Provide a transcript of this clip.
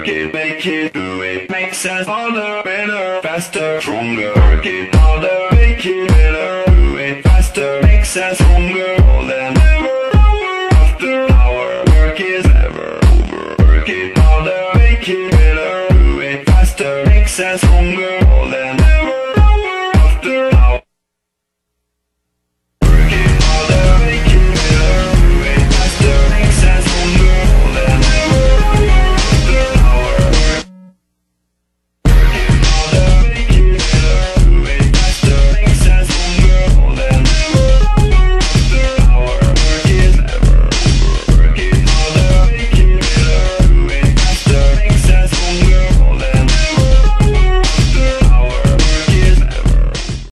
work it, make it, do it, makes us harder, better, faster, stronger. Work it harder, make it better, do it faster, makes us stronger. More than ever, hour after hour, work is never over. Work it harder, make it better, do it faster, makes us stronger.